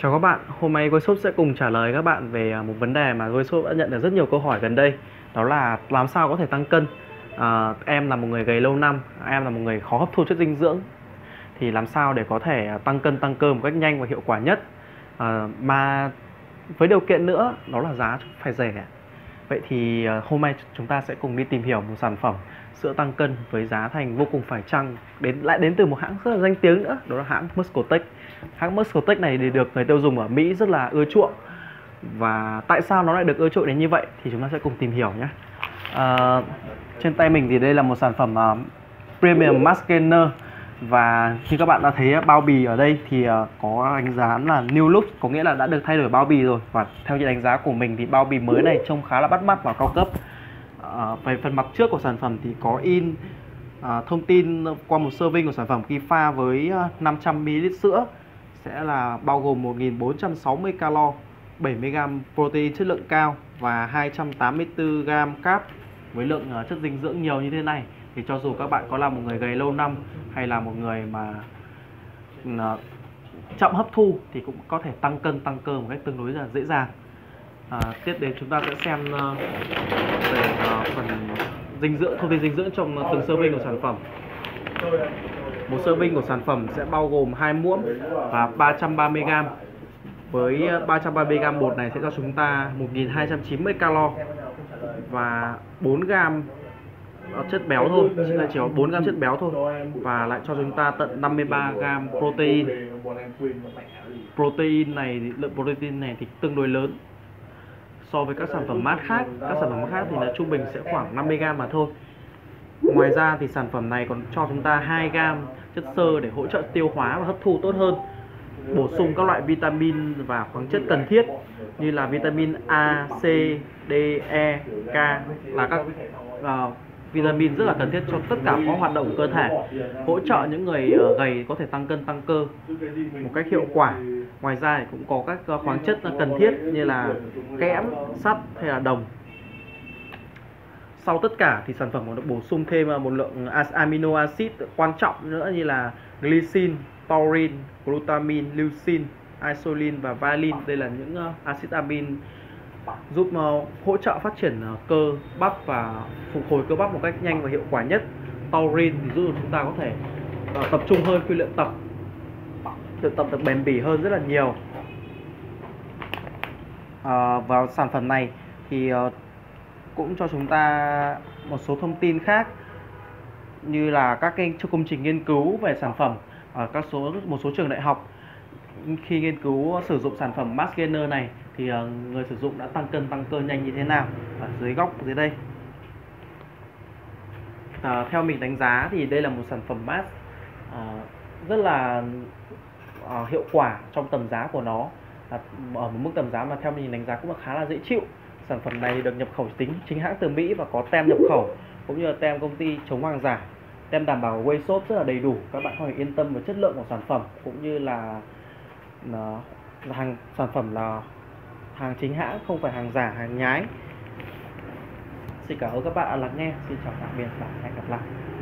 Chào các bạn, hôm nay Wayshop sẽ cùng trả lời các bạn về một vấn đề mà Wayshop đã nhận được rất nhiều câu hỏi gần đây. Đó là làm sao có thể tăng cân. Em là một người gầy lâu năm, em là một người khó hấp thu chất dinh dưỡng. Thì làm sao để có thể tăng cân tăng cơ một cách nhanh và hiệu quả nhất, mà với điều kiện nữa đó là giá phải rẻ. Vậy thì hôm nay chúng ta sẽ cùng đi tìm hiểu một sản phẩm sữa tăng cân với giá thành vô cùng phải chăng, lại đến từ một hãng rất là danh tiếng nữa, đó là hãng Muscotech. Hãng Muscotech này thì được người tiêu dùng ở Mỹ rất là ưa chuộng. Và tại sao nó lại được ưa chuộng đến như vậy thì chúng ta sẽ cùng tìm hiểu nhé. Trên tay mình thì đây là một sản phẩm Premium Mass Gainer. Và như các bạn đã thấy bao bì ở đây thì có đánh giá là New Look, có nghĩa là đã được thay đổi bao bì rồi. Và theo như đánh giá của mình thì bao bì mới này trông khá là bắt mắt và cao cấp. Về phần mặt trước của sản phẩm thì có in thông tin qua một serving của sản phẩm khi pha với 500ml sữa sẽ là bao gồm 1460 calo, 70g protein chất lượng cao và 284g carb với lượng chất dinh dưỡng nhiều như thế này. Thì cho dù các bạn có là một người gầy lâu năm hay là một người mà chậm hấp thu thì cũng có thể tăng cân tăng cơ một cách tương đối là dễ dàng. Tiếp đến chúng ta sẽ xem về phần dinh dưỡng, thông tin dinh dưỡng trong từng serving của sản phẩm. Một serving của sản phẩm sẽ bao gồm 2 muỗng và 330g. Với 330g bột này sẽ cho chúng ta 1290 calo và 4g chất béo thôi, chỉ là chỉ có 4g chất béo thôi, và lại cho chúng ta tận 53g protein. Lượng protein này thì tương đối lớn so với các sản phẩm mát khác. Các sản phẩm khác thì là trung bình sẽ khoảng 50g mà thôi. Ngoài ra thì sản phẩm này còn cho chúng ta 2g chất xơ để hỗ trợ tiêu hóa và hấp thu tốt hơn, bổ sung các loại vitamin và khoáng chất cần thiết như là vitamin A, C, D, E, K là các vitamin rất là cần thiết cho tất cả các hoạt động của cơ thể, hỗ trợ những người gầy có thể tăng cân tăng cơ một cách hiệu quả. Ngoài ra thì cũng có các khoáng chất cần thiết như là kẽm, sắt hay là đồng. Sau tất cả thì sản phẩm còn được bổ sung thêm một lượng amino acid quan trọng nữa như là glycine, taurine, glutamine, leucine, isolin và valine. Đây là những acid amin giúp hỗ trợ phát triển cơ bắp và phục hồi cơ bắp một cách nhanh và hiệu quả nhất. Taurine thì giúp chúng ta có thể tập trung hơn khi luyện tập, được bền bỉ hơn rất là nhiều. Và sản phẩm này thì cũng cho chúng ta một số thông tin khác như là các cái công trình nghiên cứu về sản phẩm ở một số trường đại học. Khi nghiên cứu sử dụng sản phẩm Mass Gainer này thì người sử dụng đã tăng cân tăng cơ nhanh như thế nào, ở dưới góc dưới đây. Theo mình đánh giá thì đây là một sản phẩm Mass rất là hiệu quả trong tầm giá của nó, ở một mức tầm giá mà theo mình đánh giá cũng là khá là dễ chịu. Sản phẩm này được nhập khẩu chính hãng từ Mỹ và có tem nhập khẩu cũng như là tem công ty chống hàng giả. Tem đảm bảo của Wayshop rất là đầy đủ, các bạn có thể yên tâm về chất lượng của sản phẩm cũng như là sản phẩm là hàng chính hãng, không phải hàng giả, hàng nhái. Xin cảm ơn các bạn đã lắng nghe. Xin chào tạm biệt và hẹn gặp lại.